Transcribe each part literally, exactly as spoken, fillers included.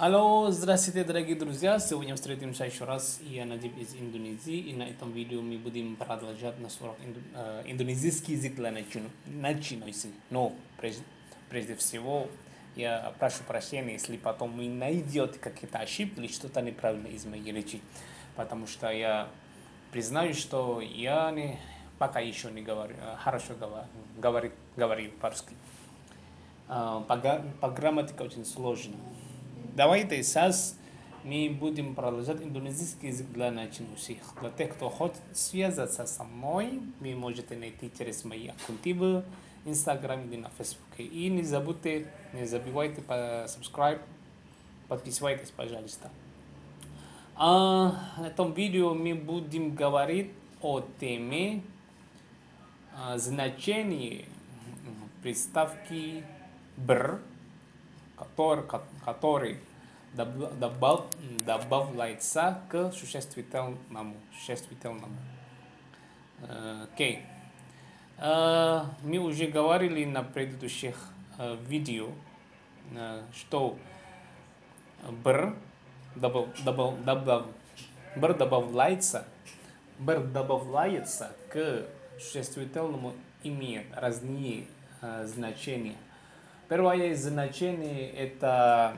Алло, здравствуйте, дорогие друзья! Сегодня встретимся еще раз. Я Надиб из Индонезии, и на этом видео мы будем продолжать наш урок инду, э, индонезийский язык для начинающих. Но прежде, прежде всего я прошу прощения, если потом вы найдете какие-то ошибки или что-то неправильно из моей речи, потому что я признаю, что я не, пока еще не говорю, хорошо говорю, говорю, говорю по-русски. По, по грамматике очень сложно. Давайте сейчас мы будем продолжать индонезийский язык для начинающих. Для тех, кто хочет связаться со мной, вы можете найти через мои аккаунты в Instagram или на Facebook. И не забудьте, не забывайте по subscribe, подписывайтесь, пожалуйста. А, в этом видео мы будем говорить о теме а, значения приставки «бер», который, который добав, добавляется к существительному. существительному. Окей. Okay. Uh, мы уже говорили на предыдущих uh, видео, uh, что «бер» добав, добав, добав, «бер» добавляется, «бер» добавляется к существительному, имеет разные uh, значения. Первое значение это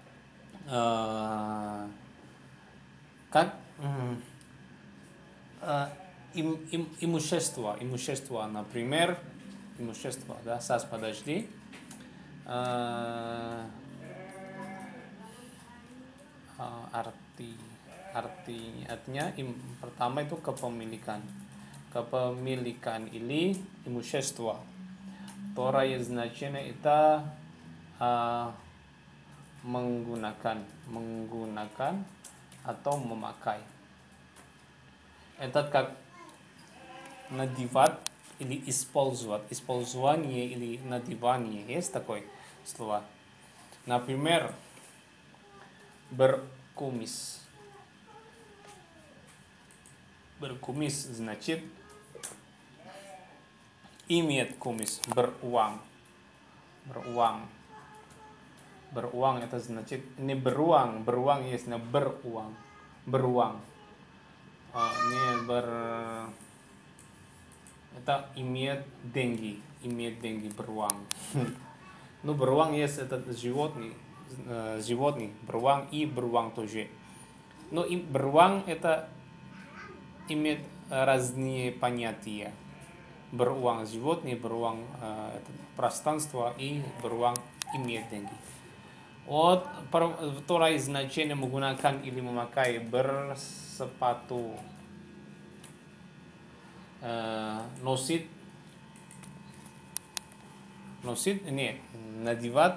э, как э, им, им, имущество, имущество, например, имущество, да, сейчас подожди. Э, arti, artinya im, pertama itu kepemilikan, kepemilikan или имущество. Второе значение это uh, menggunakan, menggunakan atau memakai. Это как надевать или использовать, использование или надевание. Есть такое слово. Например, berkumis. Berkumis значит иметь кумис, beruang, beruang, beruang это значит не beruang, beruang есть, но beruang, beruang, не ber, это иметь деньги, иметь деньги, beruang. Ну beruang есть это животный, животный, beruang и beruang тоже. Но и beruang это имеет разные понятия. Beruang животные, beruang uh, пространство и beruang иметь деньги. Вот второе значение menggunakan или memakai bersepatu, uh, носит, носит, нет, надевать,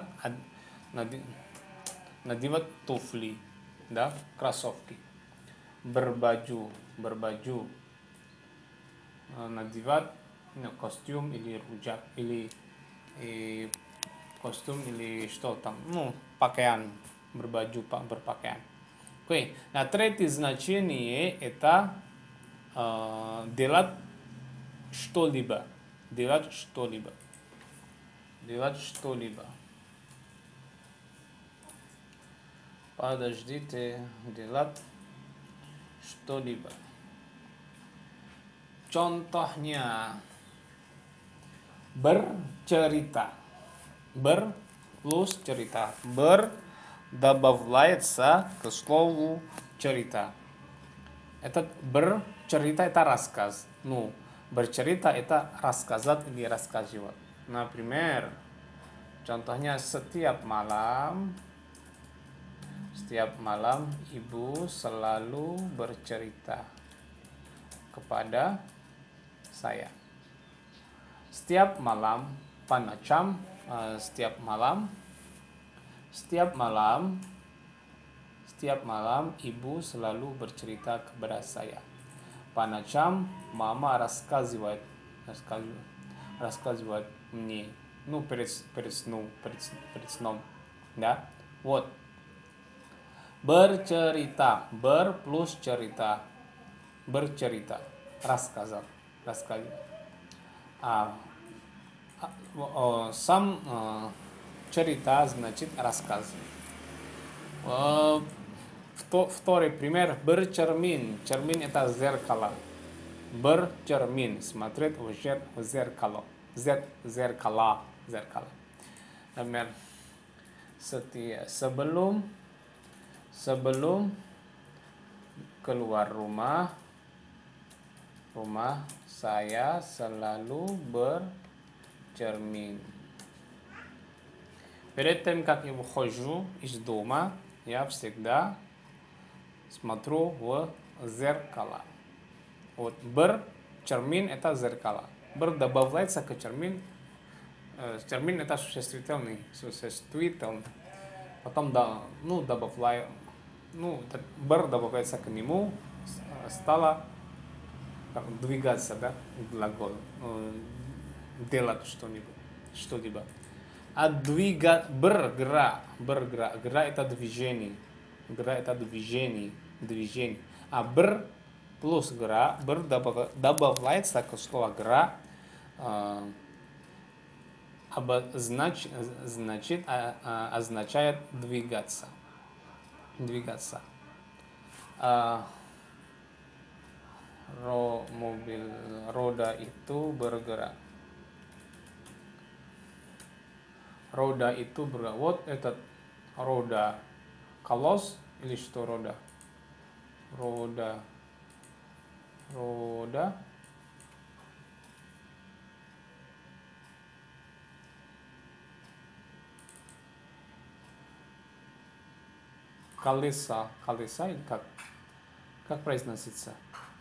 надевать туфли, да, кроссовки. Berbaju, berbaju, uh, надевать костюм или рюкзак, или э, костюм или что там, ну, pakaian, berbaju, berpakaian. Окей, на третье значение это э, делать что-либо, делать что-либо, делать что-либо. Подождите, делать что-либо. Contohnya bercerita, ber plus cerita, ber добавляется к слову cerita. Этот bercerita это рассказ, ну bercerita это рассказать или рассказывать. Например, contohnya setiap malam, setiap malam ibu selalu bercerita kepada saya. Setiap malam, panacam, uh, setiap malam, setiap malam, setiap malam ibu selalu bercerita kepada saya. Panacam, mama рассказывает, рассказывает, рассказывает мне, ну перед, перед сном, перед, перед сном, да, вот. Bercerita, ber plus cerita, bercerita, рассказать, рассказывать. А, сам cerita значит рассказ. Uh, Второй пример. Bercermin. Cermin это зеркало. Bercermin. Смотреть в зер- в зеркало. Z зеркало. Зеркало. Например, setia, sebelum sebelum keluar rumah rumah saya selalu bercermin. Перед тем, как я выхожу из дома, я всегда смотрю в зеркало. Вот bercermin это зеркало. Ber добавляется к cermin. Cermin это существительный, существительный. Потом да, ну добавляю, ну ber добавляется к нему, стало как двигаться, да, глагол, делать что-нибудь, что-либо. А двига, bergerak, bergerak, gerak это движение, gerak это движение, движение. А ber plus gerak, ber добавляется к слову gerak, значит, значит, означает двигаться, двигаться. Ro, mobil roda itu bergerak. Roda itu bergerak. Вот этот рода. Колес или что рода? Рода. Рода. Колеса. Колеса или как? Как произносится?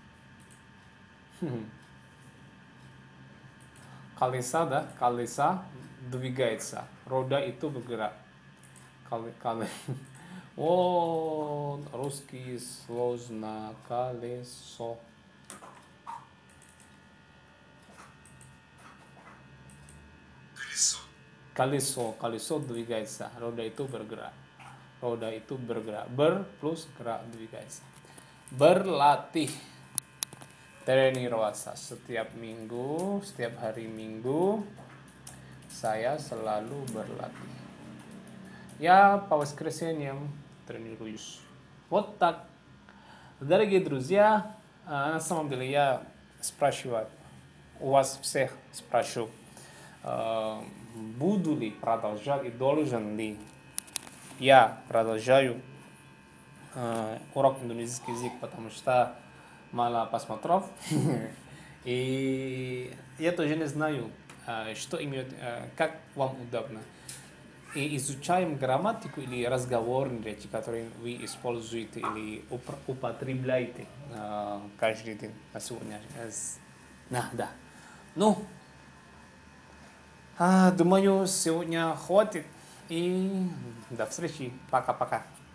Колеса, да? Колеса двигается. Рода itu bergerak. Кали, кали. О, русский сложно. Колесо. Колесо. Колесо. Колесо двигается. Рода itu bergerak. Roda itu bergerak. Ber plus gerak двигается. Berlatih. Тренироваться. Setiap minggu, setiap hari minggu, saya selalu berlatih. Я по воскресеньям тренируюсь. Вот так. Дорогие друзья, на самом деле я спрашиваю, у вас всех спрашиваю, буду ли продолжать и должен ли я продолжаю урок индонезийский язык, потому что мало просмотров. И я тоже не знаю, что имеет, как вам удобно. И изучаем грамматику или разговорные речи, которые вы используете или употребляете каждый день на сегодня. Да, да. Ну, думаю, сегодня хватит. И до встречи. Пока-пока.